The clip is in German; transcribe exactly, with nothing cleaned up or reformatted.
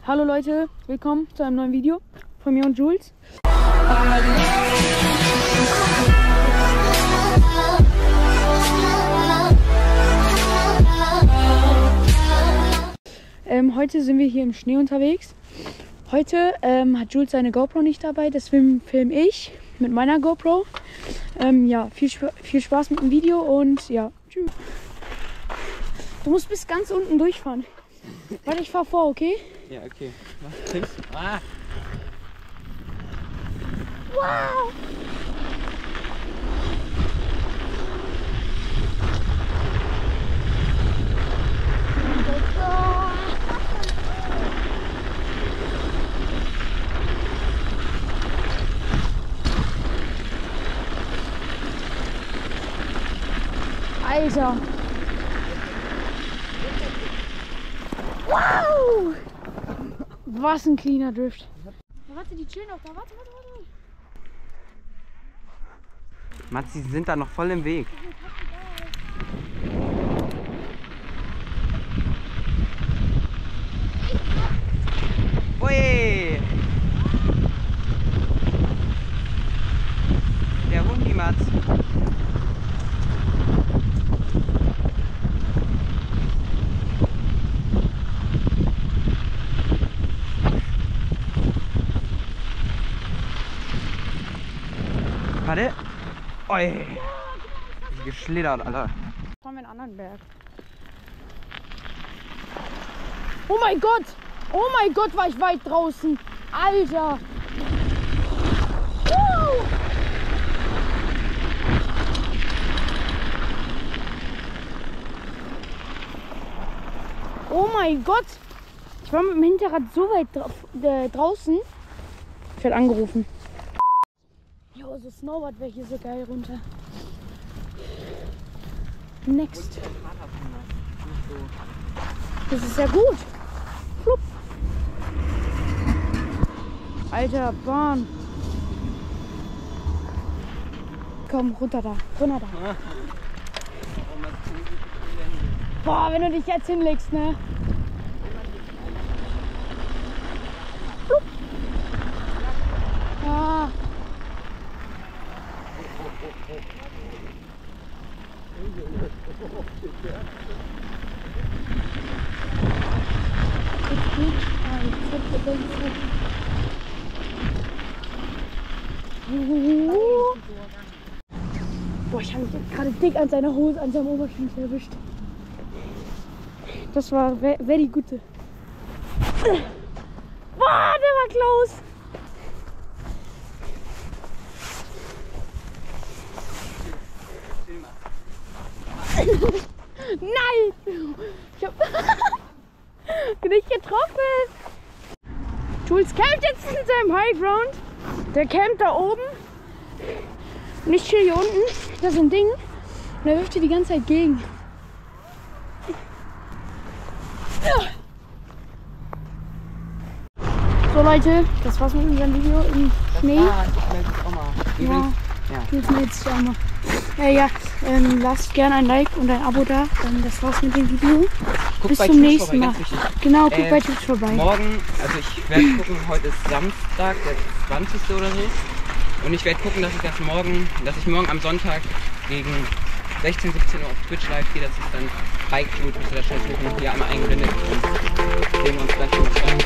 Hallo Leute, willkommen zu einem neuen Video von mir und Jules. Ähm, heute sind wir hier im Schnee unterwegs. Heute ähm, hat Jules seine GoPro nicht dabei, deswegen filme ich mit meiner GoPro. Ähm, ja, viel, viel Spaß mit dem Video und ja, tschüss. Du musst bis ganz unten durchfahren. Warte, ich fahr vor, okay? Ja, okay. Was trinkst du? Ah! Wow! Alter! Wow! Was ein cleaner Drift. Warte, die chillen noch da. Warte, warte, warte. Matzi, sie sind da noch voll im Weg. Ui! Der Hundi, Matz. Warte. Oi. Geschlittert, Alter. Fahren wir einen anderen Berg. Oh mein Gott! Oh mein Gott, war ich weit draußen! Alter! Wow. Oh mein Gott! Ich war mit dem Hinterrad so weit dra äh, draußen. Ich werde angerufen. Jo, so Snowboard wäre hier so geil runter. Next. Das ist ja gut. Flupp. Alter, Bahn. Komm, runter da. Runter da. Boah, wenn du dich jetzt hinlegst, ne? Flupp. Ah. Boah, ich habe mich jetzt gerade dick an seiner Hose, an seinem Oberschenkel erwischt. Das war very gute. Boah, der war close. Nein! Ich hab nicht getroffen! Jules campt jetzt in seinem High Ground. Der campt da oben. Und ich chill hier unten. Das ist ein Ding. Und er wirft hier die ganze Zeit gegen. So Leute, das war's mit unserem Video im Schnee. Ah, ich melde mich auch mal. Übrigens, ja, Jules meldet sich auch mal. Ja, ja, ähm, lasst gerne ein Like und ein Abo da. Ähm, das war's mit dem Video. Guck Bis bei zum Twitch nächsten vorbei, Mal. ganz wichtig. Genau, guck Äh, bei Twitch vorbei. Morgen, also ich werde gucken, heute ist Samstag, der zwanzigste oder so. Und ich werde gucken, dass ich das morgen, dass ich morgen am Sonntag gegen sechzehn, siebzehn Uhr auf Twitch live gehe. Das ist dann Bike Route, müsst ihr das schnell suchen. Hier einmal eingeblendet und sehen wir uns gleich im Start.